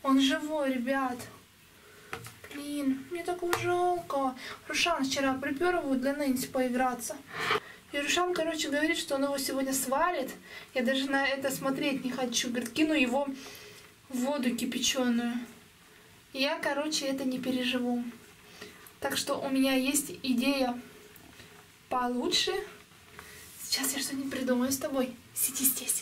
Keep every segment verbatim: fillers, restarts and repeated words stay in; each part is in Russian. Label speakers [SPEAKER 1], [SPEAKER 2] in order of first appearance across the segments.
[SPEAKER 1] Он живой, ребят. Блин, мне так его жалко. Рушан вчера припер его для Нэнси поиграться. И Рушан, короче, говорит, что он его сегодня свалит. Я даже на это смотреть не хочу. Говорит, кину его в воду кипяченую. Я, короче, это не переживу. Так что у меня есть идея получше. Сейчас я что-нибудь придумаю с тобой. Сиди здесь.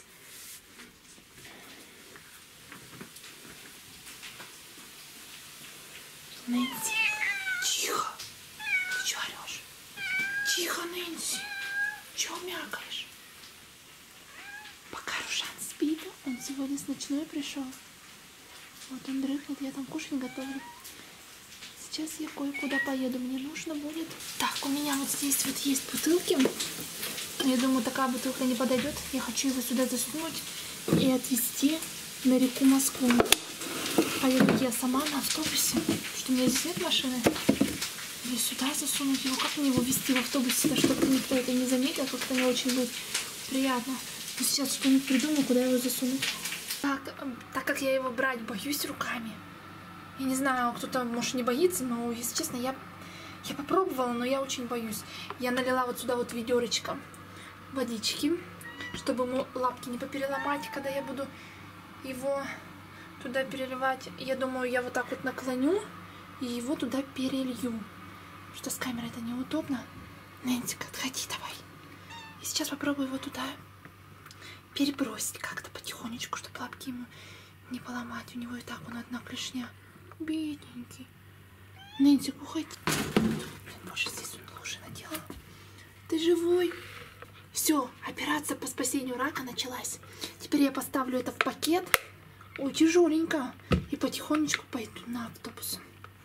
[SPEAKER 1] Нэнси, тихо. Ты чё орёшь? Тихо, Нэнси. Чё мякаешь? Пока Рушан спит, он сегодня с ночной пришел. Вот он дрыхнет, я там кушать готовлю. Сейчас я кое-куда поеду, мне нужно будет... Так, у меня вот здесь вот есть бутылки. Я думаю, такая бутылка не подойдет. Я хочу его сюда засунуть и отвезти на реку Москву. Поеду я сама на автобусе, что у меня здесь нет машины. Или сюда засунуть его. Как мне его везти в автобусе, чтобы никто это не заметил, как-то не очень будет приятно. Но сейчас что-нибудь придумаю, куда его засунуть. Так, так как я его брать боюсь руками. Я не знаю, кто-то, может, не боится, но, если честно, я, я попробовала, но я очень боюсь. Я налила вот сюда вот ведерочко водички, чтобы ему лапки не попереломать, когда я буду его туда переливать. Я думаю, я вот так вот наклоню и его туда перелью. Что с камерой это неудобно. Нэнсика, отходи давай. И сейчас попробую его туда перебросить как-то потихонечку, чтобы лапки ему не поломать. У него и так он одна клешня. Бедненький. Нэнсик, уходи. Блин, боже, здесь он лужи наделал. Ты живой? Все, операция по спасению рака началась. Теперь я поставлю это в пакет. Ой, тяжеленько. И потихонечку пойду на автобус.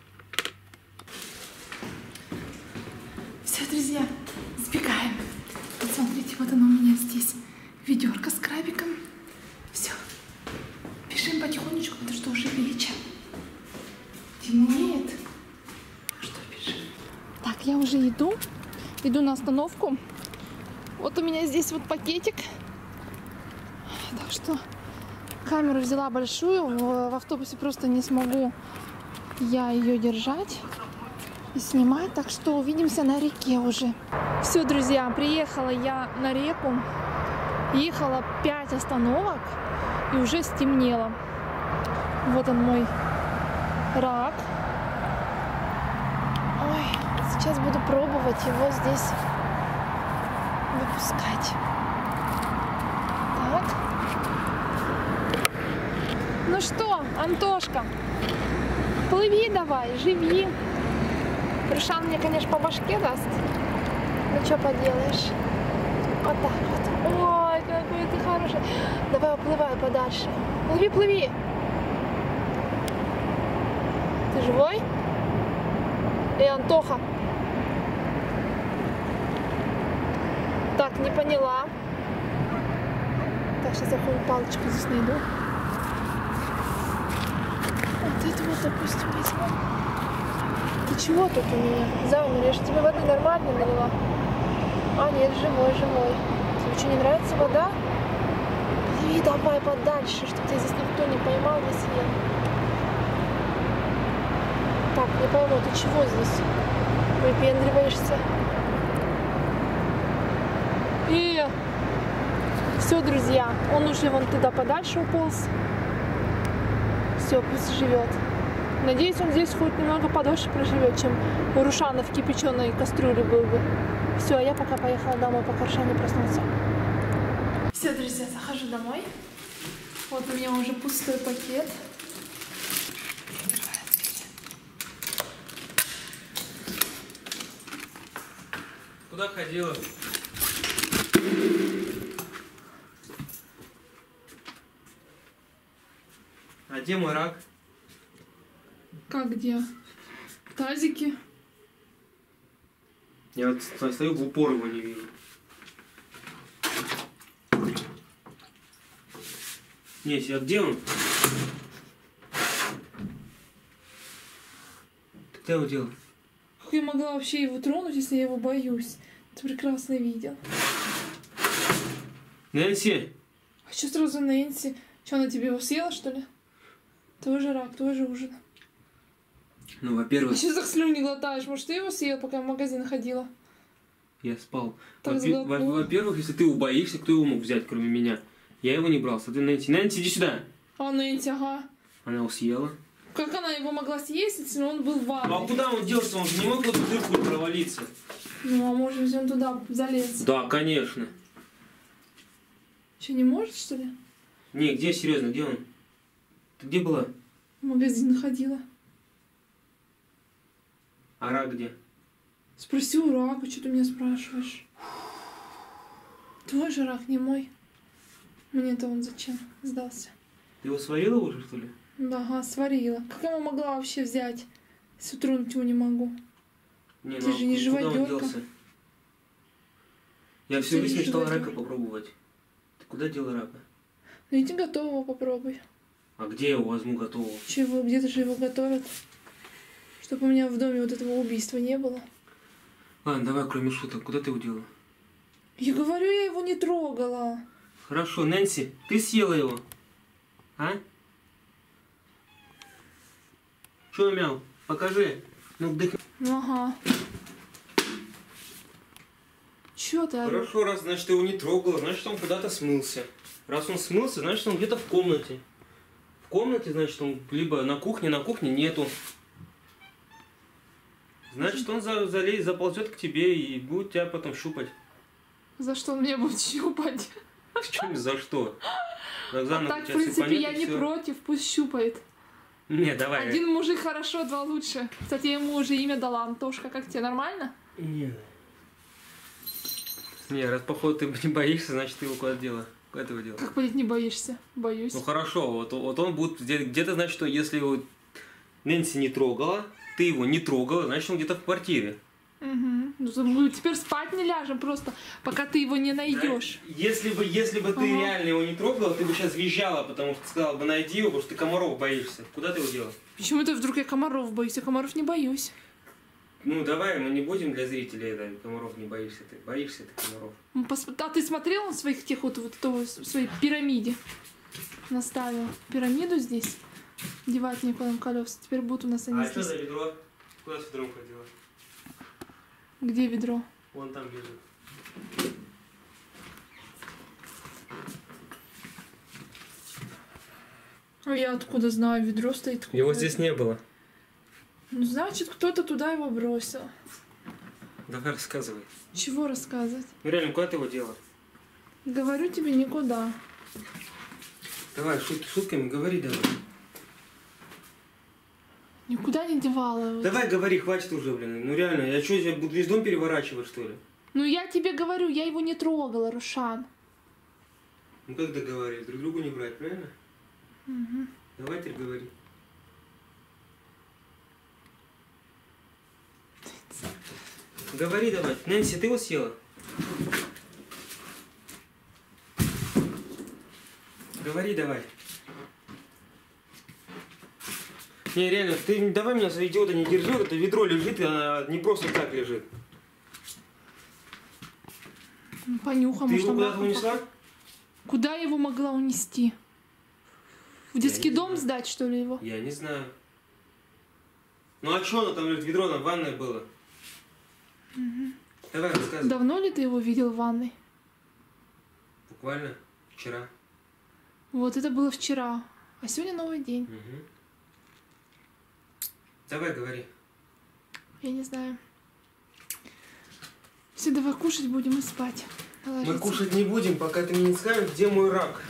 [SPEAKER 1] Все, друзья, сбегаем. Вот смотрите, вот оно у меня здесь. Ведерко с крабиком. Все. Бежим потихонечку, потому что уже вечер. Темнеет. Что бежим? Так, я уже иду. Иду на остановку. Вот у меня здесь вот пакетик. Так что камеру взяла большую. В автобусе просто не смогу я ее держать и снимать. Так что увидимся на реке уже. Все, друзья, приехала я на реку. Ехала пять остановок и уже стемнело. Вот он мой рак. Ой, сейчас буду пробовать его здесь выпускать. Так. Ну что, Антошка, плыви давай, живи. Рушан мне, конечно, по башке даст. Ну что поделаешь? Вот так вот. Ой, какой ты хороший. Давай уплывай подальше. Плыви, плыви. Ты живой? Эй, Антоха. Так, не поняла. Так, сейчас я какую палочку здесь найду. Вот это вот, допустим, возьму. Ты чего тут у меня? Замер, я же тебе воды нормально налила. А, нет, живой, живой. Тебе что, не нравится вода? Плыви давай подальше, чтобы тебя здесь никто не поймал, не съел. Так, не пойму, ты чего здесь выпендриваешься? И все, друзья, он уже вон туда подальше уполз. Все, пусть живет. Надеюсь, он здесь хоть немного подольше проживет, чем у Рушана в кипяченой кастрюле был бы. Все, а я пока поехала домой, пока Рушан не проснулся. Все, друзья, захожу домой. Вот у меня уже пустой пакет.
[SPEAKER 2] Куда ходила? А где мой рак?
[SPEAKER 1] Как где? В тазике.
[SPEAKER 2] Я вот стою, в упор его не вижу. Не, а где он? Ты где его делал?
[SPEAKER 1] Как я могла вообще его тронуть, если я его боюсь? Ты прекрасно видел.
[SPEAKER 2] Нэнси!
[SPEAKER 1] А что сразу Нэнси? Что, она тебе его съела, что ли? Тоже рак, тоже ужин.
[SPEAKER 2] Ну, во-первых,
[SPEAKER 1] Сейчас так слюни глотаешь. Может, ты его съел, пока в магазин ходила?
[SPEAKER 2] я спал.
[SPEAKER 1] Так
[SPEAKER 2] Во-пе- во-
[SPEAKER 1] сглотнул.
[SPEAKER 2] Во-первых, если ты его боишься, кто его мог взять, кроме меня? Я его не брал. Смотри, Нэнси. Нэнси, иди сюда.
[SPEAKER 1] А Нэнси, ага.
[SPEAKER 2] Она его съела.
[SPEAKER 1] Как она его могла съесть, если он был в ванной?
[SPEAKER 2] А куда он делся? Он же не мог в эту дырку провалиться.
[SPEAKER 1] Ну, а может быть, он туда залез.
[SPEAKER 2] Да, конечно.
[SPEAKER 1] Что, не может, что ли?
[SPEAKER 2] Не, где, серьезно, где он? Ты где была?
[SPEAKER 1] В магазин ходила.
[SPEAKER 2] А рак где?
[SPEAKER 1] Спроси у рака, что ты меня спрашиваешь? Твой же рак, не мой. Мне-то он зачем сдался?
[SPEAKER 2] Ты его сварила уже, что ли?
[SPEAKER 1] Да, ага, сварила. Как я его могла вообще взять? Если тронуть его не могу.
[SPEAKER 2] Не,
[SPEAKER 1] Ты же не
[SPEAKER 2] куда он
[SPEAKER 1] живодёрка.
[SPEAKER 2] делся? Я
[SPEAKER 1] Ты
[SPEAKER 2] всю
[SPEAKER 1] не
[SPEAKER 2] жизнь мечтал
[SPEAKER 1] живодёрка.
[SPEAKER 2] рака попробовать. Ты куда дела рака?
[SPEAKER 1] Ну иди готового попробуй.
[SPEAKER 2] А где я его возьму готового?
[SPEAKER 1] Чего, где-то же его готовят. Чтобы у меня в доме вот этого убийства не было.
[SPEAKER 2] Ладно, давай, кроме шуток, куда ты его дела?
[SPEAKER 1] Я говорю, я его не трогала.
[SPEAKER 2] Хорошо, Нэнси, ты съела его? А? Чё мяу? Покажи. Ну, вдох...
[SPEAKER 1] Ну ага. Чё ты орёшь?
[SPEAKER 2] Хорошо, раз, значит, ты его не трогала, значит, он куда-то смылся. Раз он смылся, значит, он где-то в комнате. В комнате, значит, он либо на кухне, на кухне нету. Значит, он за, залезет, заползет к тебе и будет тебя потом щупать.
[SPEAKER 1] За что он меня будет щупать?
[SPEAKER 2] В чем за что? Оксана,
[SPEAKER 1] Так,
[SPEAKER 2] у
[SPEAKER 1] в
[SPEAKER 2] тебя всё
[SPEAKER 1] принципе,
[SPEAKER 2] понятно,
[SPEAKER 1] я не
[SPEAKER 2] всё?
[SPEAKER 1] против, пусть щупает.
[SPEAKER 2] Не, давай.
[SPEAKER 1] Один мужик хорошо, два лучше. Кстати, я ему уже имя дала, Антошка. Как тебе, нормально?
[SPEAKER 2] Не. Не, раз походу ты не боишься, значит ты его куда дела? Куда ты его дела?
[SPEAKER 1] Как понять, не боишься? Боюсь.
[SPEAKER 2] Ну хорошо, вот, вот он будет где- где-то, значит, что если его Нэнси не трогала, ты его не трогала, значит он где-то в квартире.
[SPEAKER 1] Угу. Ну, то мы теперь спать не ляжем просто, пока ты его не найдешь.
[SPEAKER 2] Если бы, если бы ты
[SPEAKER 1] Ага.
[SPEAKER 2] реально его не трогала, ты бы сейчас визжала, потому что сказала бы найди его, потому что ты комаров боишься. Куда ты его дела?
[SPEAKER 1] Почему ты вдруг я комаров боюсь? Я комаров не боюсь.
[SPEAKER 2] Ну давай, мы не будем для зрителей, да, комаров не боишься ты. Боишься ты комаров.
[SPEAKER 1] Ну, пос- А ты смотрел на своих тех вот, вот этого, в своей пирамиде? Наставил пирамиду здесь. Девать некуда колес. Теперь будут у нас они
[SPEAKER 2] А что
[SPEAKER 1] здесь.
[SPEAKER 2] за ведро? Куда с ведром ходила?
[SPEAKER 1] Где ведро?
[SPEAKER 2] Вон там лежит.
[SPEAKER 1] А я откуда знаю? Ведро стоит.
[SPEAKER 2] Его
[SPEAKER 1] какое-то.
[SPEAKER 2] здесь не было.
[SPEAKER 1] Ну, значит, кто-то туда его бросил.
[SPEAKER 2] Давай рассказывай.
[SPEAKER 1] Чего рассказывать?
[SPEAKER 2] Ну реально, куда ты его дела?
[SPEAKER 1] Говорю тебе, никуда.
[SPEAKER 2] Давай, шутки шутками, говори давай.
[SPEAKER 1] Никуда не девала его.
[SPEAKER 2] Давай говори, хватит уже, блин. Ну реально, я что, я буду весь дом переворачивать, что ли?
[SPEAKER 1] Ну, я тебе говорю, я его не трогала, Рушан.
[SPEAKER 2] Ну как договорились? Друг другу не брать, правильно?
[SPEAKER 1] Угу.
[SPEAKER 2] Давай теперь говори. Говори давай. Нэнси, ты его съела? Говори давай. Не, реально, ты давай меня за идиота не держи, вот это ведро лежит, и она не просто так лежит.
[SPEAKER 1] Понюхай,
[SPEAKER 2] Ты
[SPEAKER 1] может,
[SPEAKER 2] его
[SPEAKER 1] там
[SPEAKER 2] куда-то
[SPEAKER 1] раком
[SPEAKER 2] унесла?
[SPEAKER 1] пах- Куда я его могла унести? В детский
[SPEAKER 2] не
[SPEAKER 1] дом
[SPEAKER 2] знаю.
[SPEAKER 1] сдать, что ли, его?
[SPEAKER 2] Я не знаю. Ну а что оно там лежит? Ведро на ванной было.
[SPEAKER 1] Угу.
[SPEAKER 2] Давай, рассказывай.
[SPEAKER 1] Давно ли ты его видел в ванной?
[SPEAKER 2] Буквально вчера.
[SPEAKER 1] Вот это было вчера. А сегодня новый день.
[SPEAKER 2] Угу. Давай, говори.
[SPEAKER 1] Я не знаю. Все, давай кушать будем и спать.
[SPEAKER 2] Мы
[SPEAKER 1] Ложиться.
[SPEAKER 2] кушать не будем, пока ты мне не скажешь, где мой рак.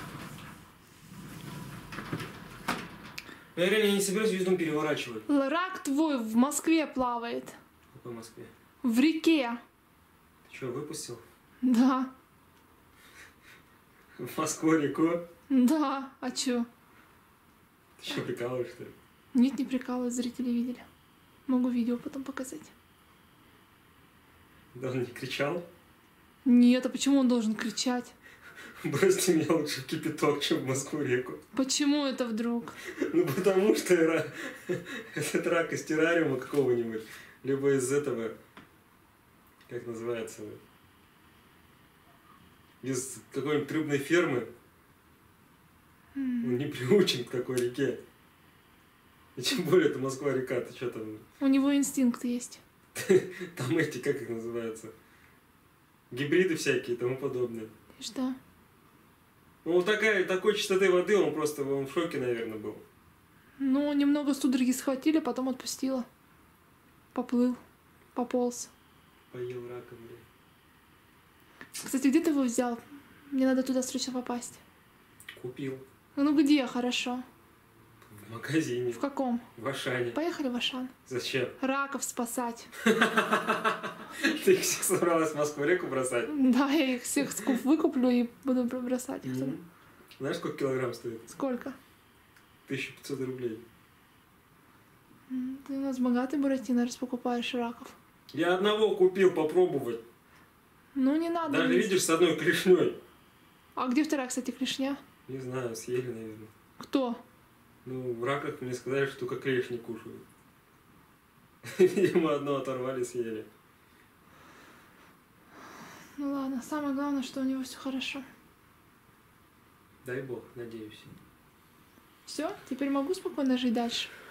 [SPEAKER 2] Я реально не собираюсь весь дом переворачивать.
[SPEAKER 1] Рак твой в Москве плавает.
[SPEAKER 2] В какой Москве?
[SPEAKER 1] В реке.
[SPEAKER 2] Ты что, выпустил?
[SPEAKER 1] Да.
[SPEAKER 2] В Москву реку?
[SPEAKER 1] Да. А чё?
[SPEAKER 2] Ты что, прикалываешь, что ли?
[SPEAKER 1] Нет, не прикалываюсь, зрители видели. Могу видео потом показать.
[SPEAKER 2] Да он не кричал?
[SPEAKER 1] Нет, а почему он должен кричать?
[SPEAKER 2] Бросьте меня лучше в кипяток, чем в Москву реку.
[SPEAKER 1] Почему это вдруг?
[SPEAKER 2] Ну потому что ра... этот рак из террариума какого-нибудь, либо из этого, как называется, из какой-нибудь рыбной фермы, он не приучен к такой реке. И тем более это Москва-река, ты что там?
[SPEAKER 1] У него инстинкт есть.
[SPEAKER 2] Там эти, как их называются? Гибриды всякие и тому подобное.
[SPEAKER 1] И что?
[SPEAKER 2] Ну, вот такая, такой чистоты воды, он просто он в шоке, наверное, был.
[SPEAKER 1] Ну, немного судороги схватили, потом отпустила. Поплыл, пополз.
[SPEAKER 2] Поел рака, блин.
[SPEAKER 1] Кстати, где ты его взял? Мне надо туда срочно попасть.
[SPEAKER 2] Купил.
[SPEAKER 1] Ну где, хорошо?
[SPEAKER 2] В магазине.
[SPEAKER 1] В каком?
[SPEAKER 2] В Ашане.
[SPEAKER 1] Поехали в Ашан.
[SPEAKER 2] Зачем?
[SPEAKER 1] Раков спасать.
[SPEAKER 2] Ты их всех собралась в Москву-реку бросать?
[SPEAKER 1] Да, я их всех скуп выкуплю и буду бросать их туда.
[SPEAKER 2] Знаешь, сколько килограмм стоит?
[SPEAKER 1] Сколько?
[SPEAKER 2] тысяча пятьсот рублей.
[SPEAKER 1] М, Ты у нас богатый Буратино, раз покупаешь раков.
[SPEAKER 2] Я одного купил попробовать.
[SPEAKER 1] Ну, не надо.
[SPEAKER 2] Даже
[SPEAKER 1] лезть.
[SPEAKER 2] видишь, с одной клешней.
[SPEAKER 1] А где вторая, кстати, клешня?
[SPEAKER 2] Не знаю, съели, наверное.
[SPEAKER 1] Кто?
[SPEAKER 2] Ну, в раках мне сказали, что только клешни кушают. Видимо, одно оторвали, съели.
[SPEAKER 1] Ну ладно, самое главное, что у него все хорошо.
[SPEAKER 2] Дай бог, надеюсь.
[SPEAKER 1] Все, теперь могу спокойно жить дальше.